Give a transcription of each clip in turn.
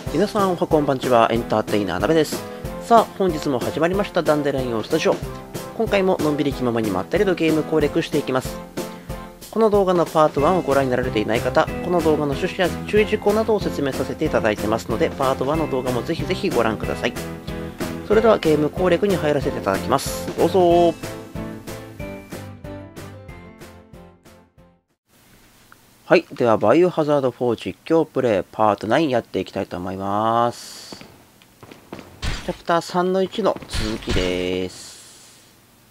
皆さんおはこんばんちは、エンターテイナーなべです。さあ本日も始まりましたダンデラインオースタジオ。今回ものんびり気ままにまったりとゲーム攻略していきます。この動画のパート1をご覧になられていない方、この動画の趣旨や注意事項などを説明させていただいてますので、パート1の動画もぜひぜひご覧ください。それではゲーム攻略に入らせていただきます。どうぞ。はい。では、バイオハザード4実況プレイパート9やっていきたいと思います。チャプター3の1の続きです。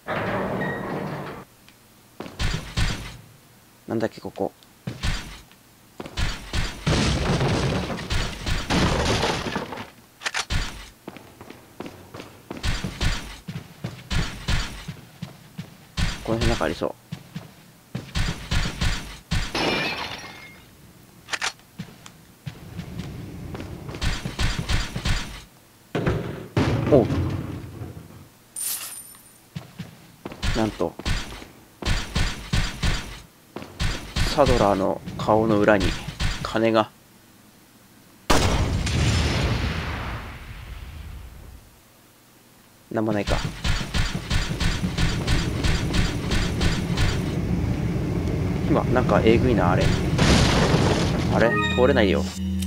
なんだっけ、ここ。この辺なんかありそう。おう、なんとサドラーの顔の裏に金が。なんもないか。今なんかえぐいな。あれ通れないよ。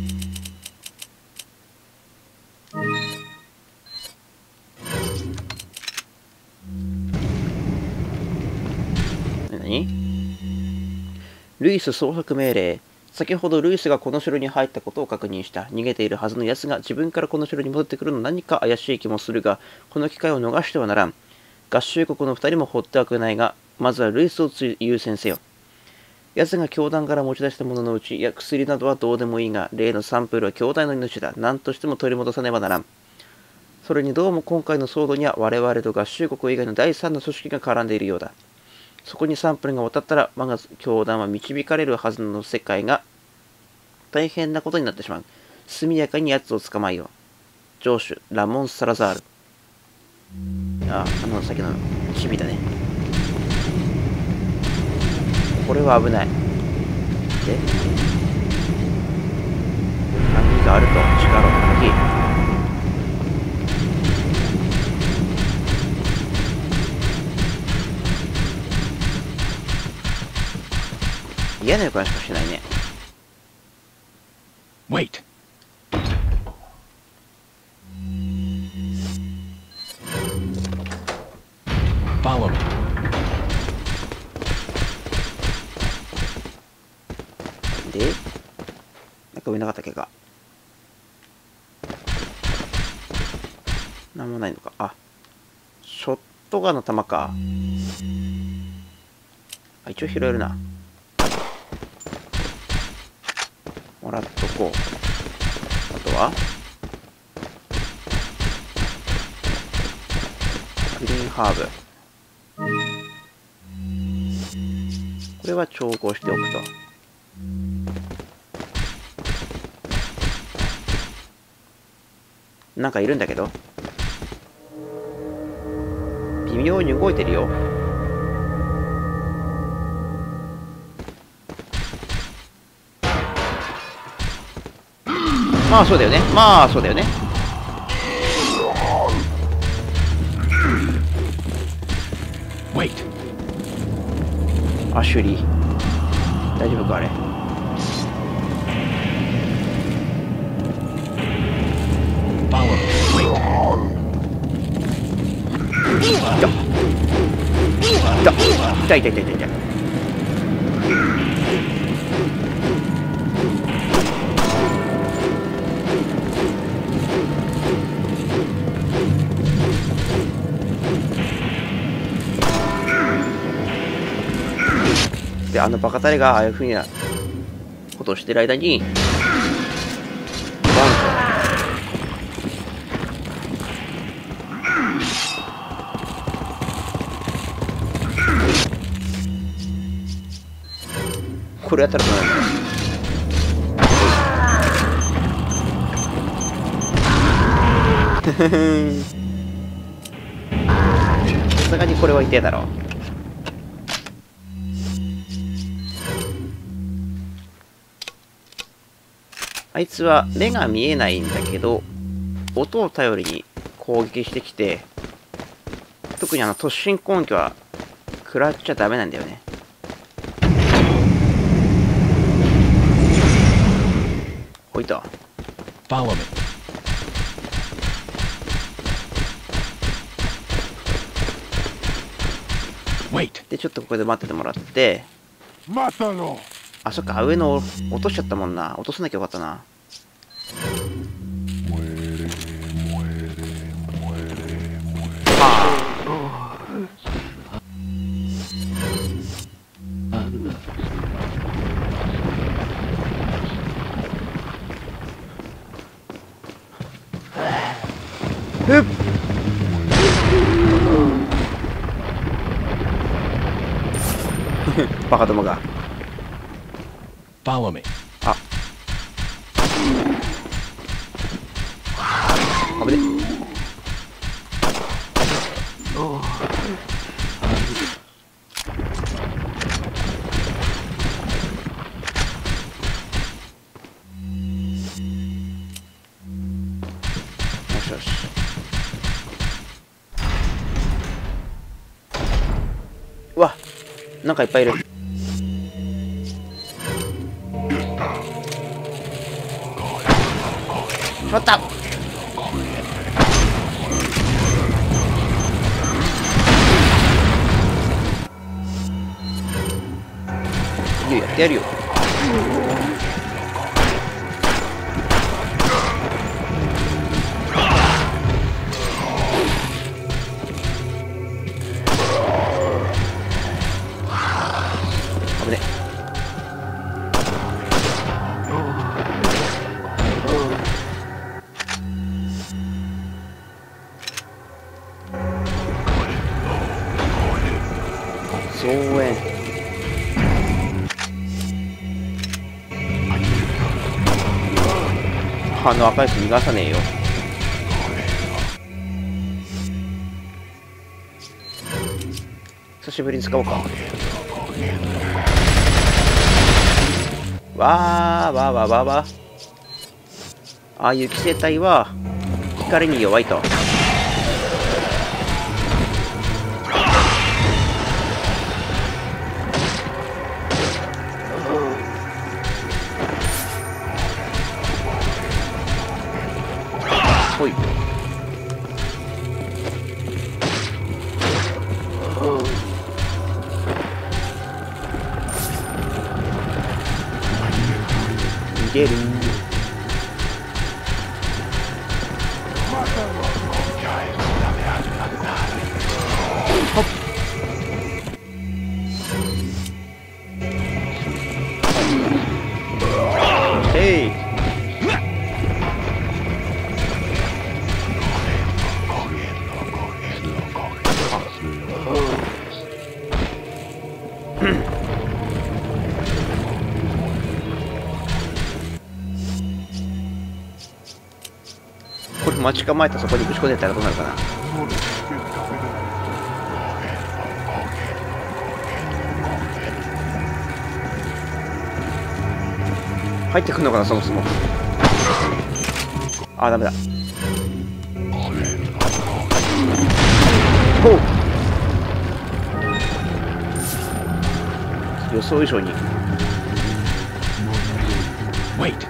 何？ルイス捜索命令。先ほどルイスがこの城に入ったことを確認した。逃げているはずの奴が自分からこの城に戻ってくるの何か怪しい気もするが、この機会を逃してはならん。合衆国の2人も放ってはくれないが、まずはルイスを優先せよ。奴が教団から持ち出したもののうち、薬などはどうでもいいが、例のサンプルは兄弟の命だ。何としても取り戻さねばならん。それにどうも今回の騒動には我々と合衆国以外の第三の組織が絡んでいるようだ。そこにサンプルが渡ったら、我が教団は導かれるはずの世界が大変なことになってしまう。速やかに奴を捕まえよう。城主、ラモン・サラザール。先のチビだね。これは危ない。で、鍵があると力の鍵。嫌な予感しかしないね。 Wait. Follow me. で、なんか上なかったっけか。なんもないのか。あ、ショットガンの弾か。一応拾えるな。もらっとこう。あとはグリーンハーブ。これは調合しておくと。なんかいるんだけど、微妙に動いてるよ。まあそうだよね。まあそうだよね。 Wait. アシュリー、大丈夫かあれ。 Follow me. Wait. 痛い痛い痛い痛い痛い痛い。で、あのバカタレがああいうふうなことをしてる間にバンとこれやったらどうなるの。さすがにこれは痛いだろう。 あいつは目が見えないんだけど、音を頼りに攻撃してきて、特に突進攻撃は食らっちゃダメなんだよね。ほいと。 Follow me. で、ちょっとここで待っててもらって、あ、そっか、上の落としちゃったもんな。落とさなきゃよかったな。ふっバカどもが。 Follow me. あ、危ね。よしよし。うわ、なんかいっぱいいる。しまった。いいよ、やってやるよ。危ね。増援。赤いやつ逃がさねえよ。久しぶりに使おうか。わーわーわーわーわー。ああいう寄生体は光に弱いと。ほい。逃げる。ほっ。へい。これ待ち構えたそこにぶち込んでたらどうなるかな。入ってくんのかな、そもそも。あー、ダメだ。ほう、予想以上に。 Wait.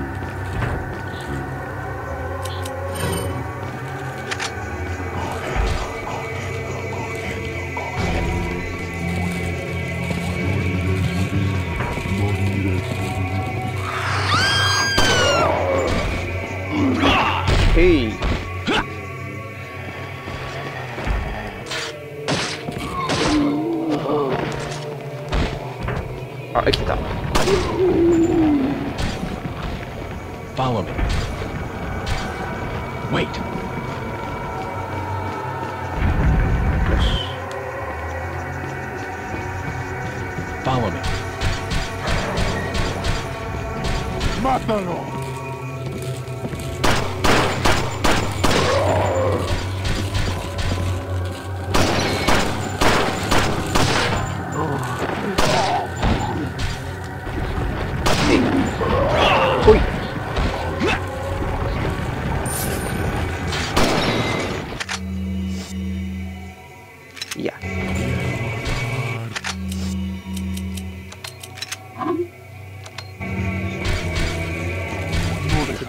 Hey. あ、生きてた。 Follow me. Wait. よし。 Follow me. ¡Mátalo!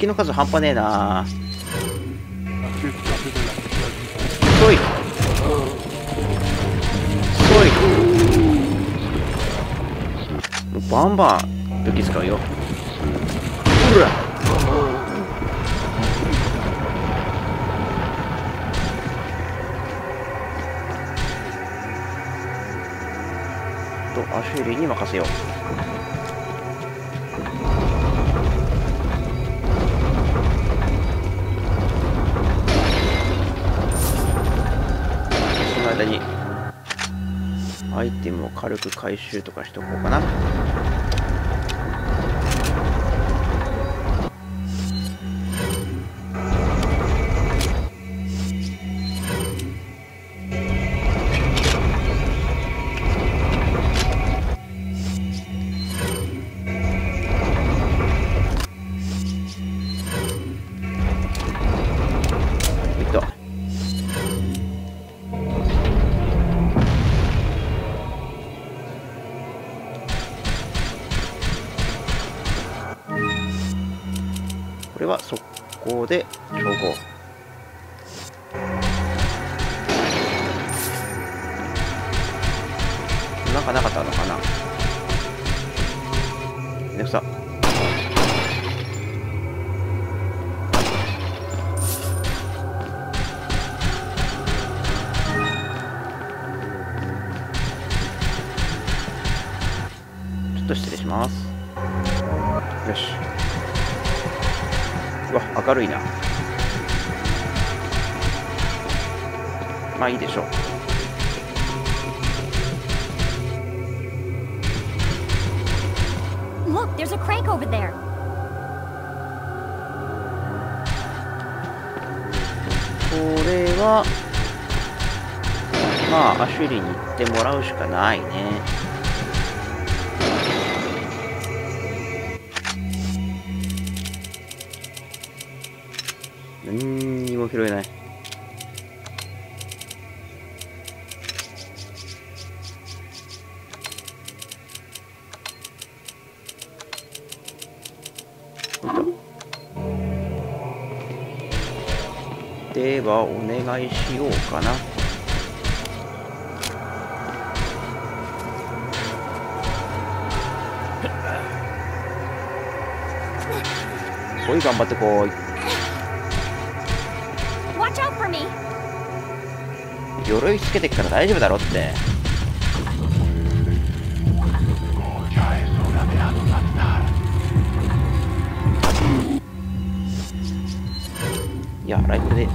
敵の数半端ねえな。そいそい、もうバンバン武器使うよ。ほらとアシュリーに任せよう。その間にアイテムを軽く回収とかしておこうかな。これは速攻で調合。なんかなかったのかな。めんどくさ。ちょっと失礼します。よし。うわ、明るいな。まあいいでしょう。 Look, there's a crank over there. これはまあアシュリーに行ってもらうしかないね。何にも拾えない。ではお願いしようかな。おい、頑張ってこい。 Watch out for me. 鎧つけてっから大丈夫だろって。いや、ライフルで。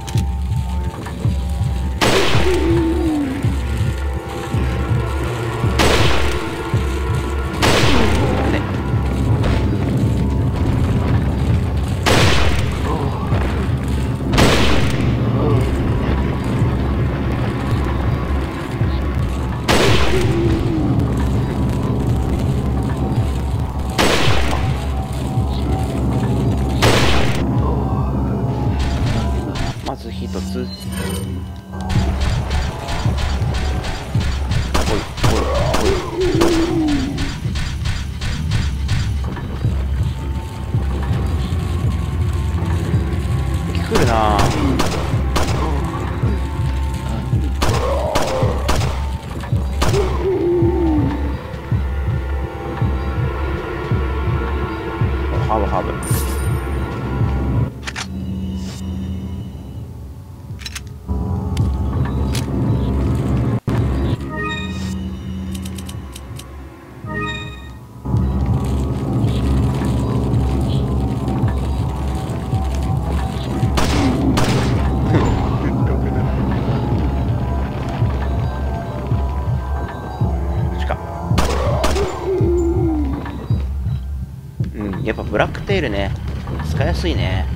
まず一つ。来るなぁ。ハーブハーブ。やっぱブラックテールね、使いやすいね。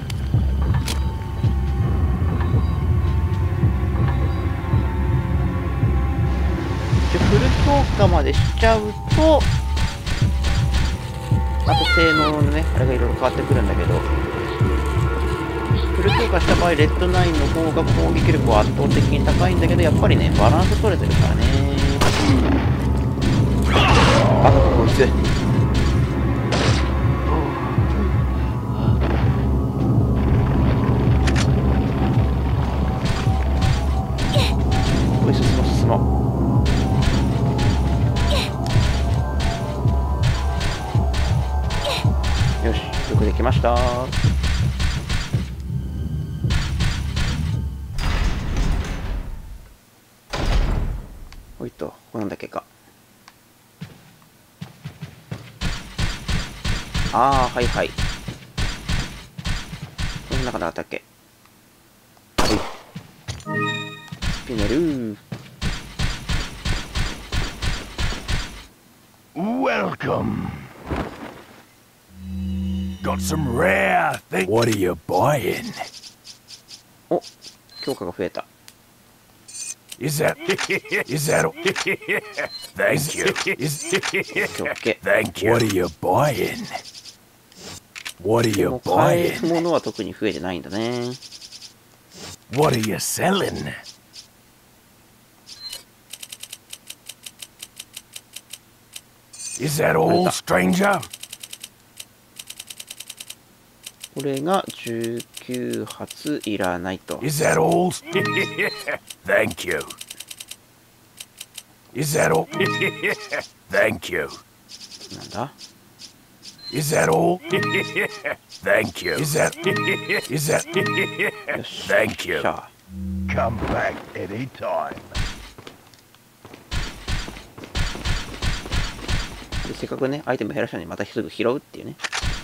フル強化までしちゃうとまた性能のねあれがいろいろ変わってくるんだけど、フル強化した場合レッドナインの方が攻撃力は圧倒的に高いんだけど、やっぱりねバランス取れてるからね。あ、こいつました。おいっと、ここなんだっけか。ああ、はいはい。この中だったっけ。はい。スピネルー。 Welcome. Got some rare things. What are you buying? お、強化が増えた。 Is that? Thank you. Thank you. What are you buying? What are で you も買える buying? ものは特に増えてないんだね。 What are you selling? Is that all, stranger? これが19発いらないと。 Is that all? Thank you. Is that all? Thank you. なんだ Is that all? Thank you. Is that? よし。 Thank you. しゃあ Come back anytime. でせっかくね、アイテム減らしたのにまたすぐ拾うっていうね。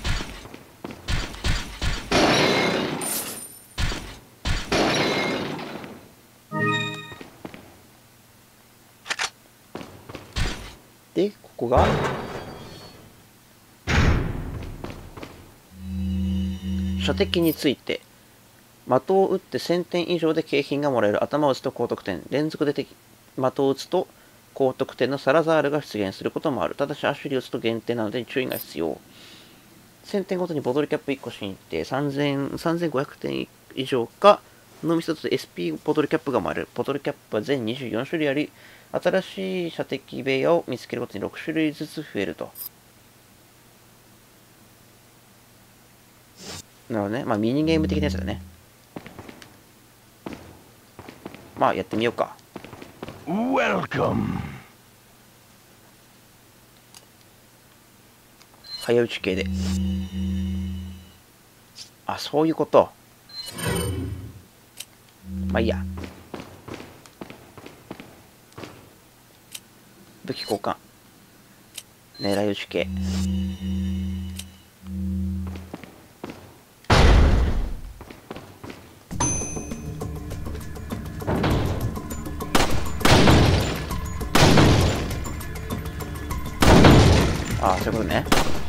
で、ここが射的について、的を撃って1000点以上で景品がもらえる頭を撃つと高得点、連続で的を撃つと高得点のサラザールが出現することもある。ただし、アシュリーを撃つと限定なので注意が必要。1000点ごとにボトルキャップ1個しに行って3500点以上か、のみ1つで SP ボトルキャップがもらえる。ボトルキャップは全24種類あり、新しい射的部屋を見つけるごとに6種類ずつ増えると。なるほどね。まあミニゲーム的なやつだね。まあやってみようか。 Welcome. 早打ち系で。あ、そういうこと。まあいいや。武器交換。狙い撃ち系。ああ、そういうことね。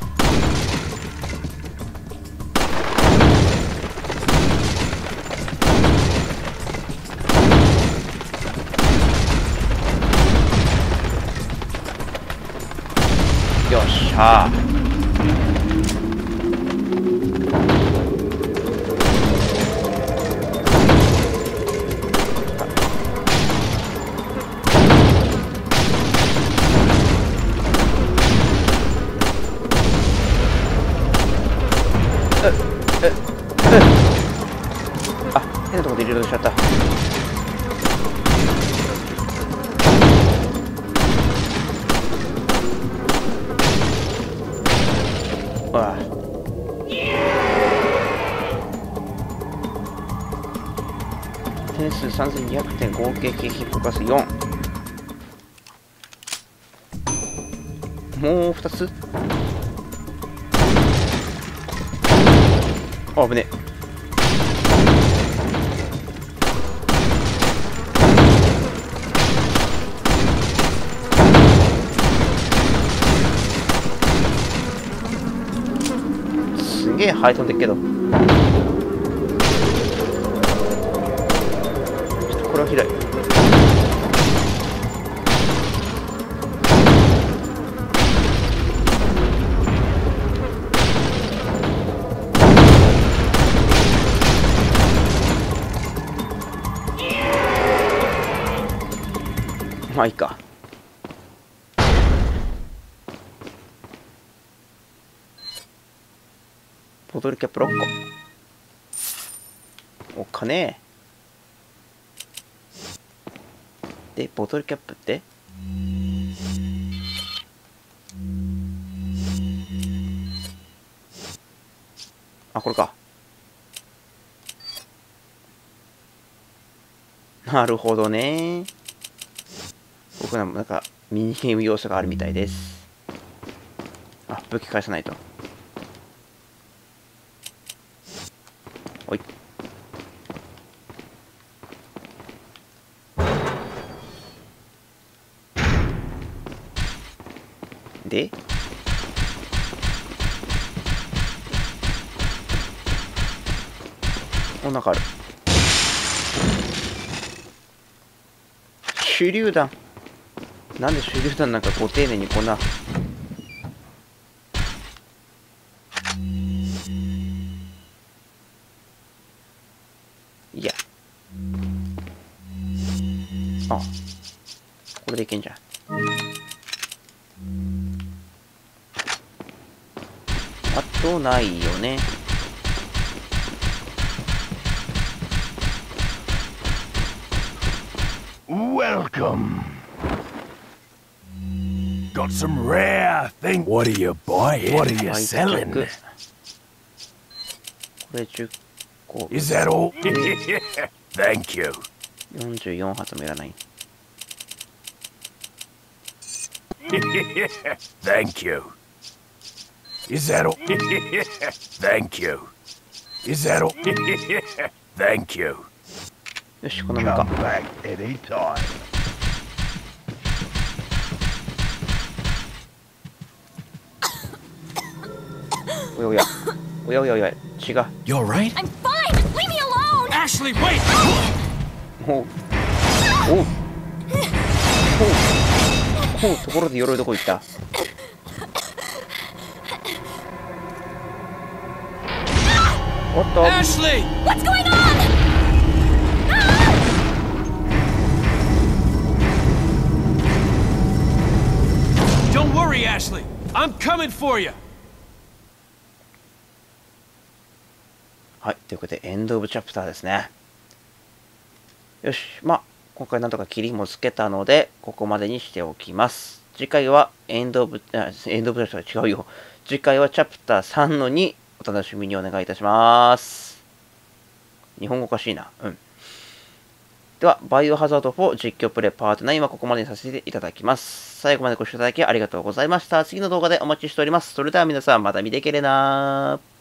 よっしゃー。あ、変なとこでリロードしちゃった。わあ。点数3200点、合計景品プラス4。もう2つ。あ、危ねえ。すげえハイ飛んでっけど、ちょっとこれはひどい。まあいいか。ボトルキャップ6個。お金。で、ボトルキャップってあ、これか。なるほどね。僕なんかミニゲーム要素があるみたいです。あ、武器返さないと。おい。で、お、なんかある。手榴弾。なんで手榴弾なんかご丁寧にこんな。いや。あ、これでいけんじゃん。あとないよね。 Welcome. Got some rare things. What are you buying? What are you はい、 selling? これ10個。 Is that all? Thank you. 44発もいらない。 Thank you. Is that all? Thank you. Is that all? Thank you. よし、このまま Come か。 back anytime. おやおや。おやおやおや。違う。 You alright? I'm fine! Just leave me alone! Ashley, wait! おう。おう。おう。ところで鎧どこ行った？おっと。 Ashley! What's going on? Don't worry, Ashley. I'm coming for you. はい。ということで、エンドオブチャプターですね。よし。まあ、今回なんとか切りもつけたので、ここまでにしておきます。次回はエンドオブチャプター違うよ。次回はチャプター3の2、お楽しみにお願いいたします。日本語おかしいな。うん。では、バイオハザード4実況プレイパート9はここまでにさせていただきます。最後までご視聴いただきありがとうございました。次の動画でお待ちしております。それでは皆さん、また見てけれなー。